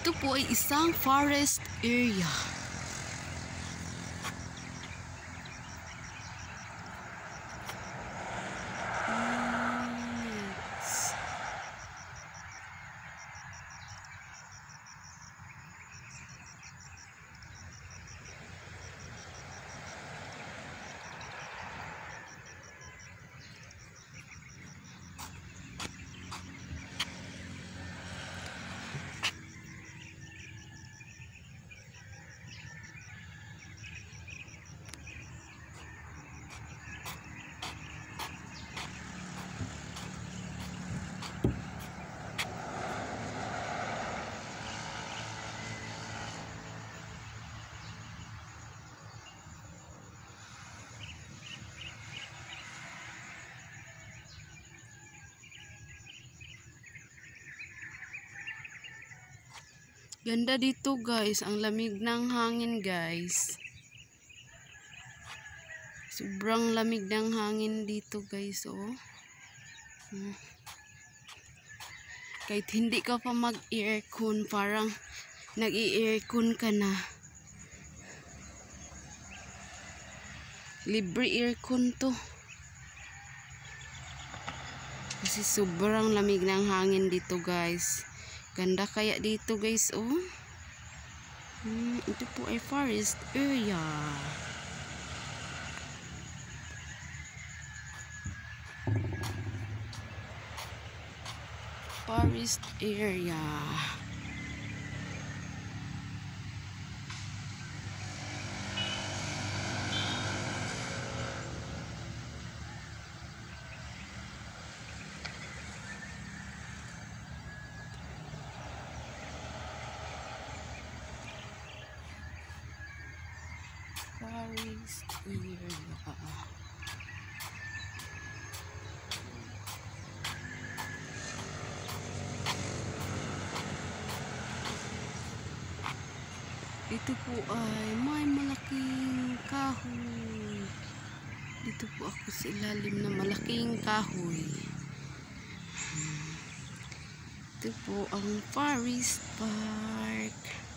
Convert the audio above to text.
Ito po ay isang forest area. Ganda dito guys, ang lamig ng hangin guys. Sobrang lamig ng hangin dito guys, oh. Kahit hindi ka pa mag-aircon, parang nag-i-aircon ka na. Libre aircon to. Kasi sobrang lamig ng hangin dito guys. Ganda kaya dito guys, oh. Ito po ay forest area. Forest area. Forest area. Ito po ay may malaking kahoy. Dito po ako sa ilalim ng malaking kahoy. Ito po ang forest park.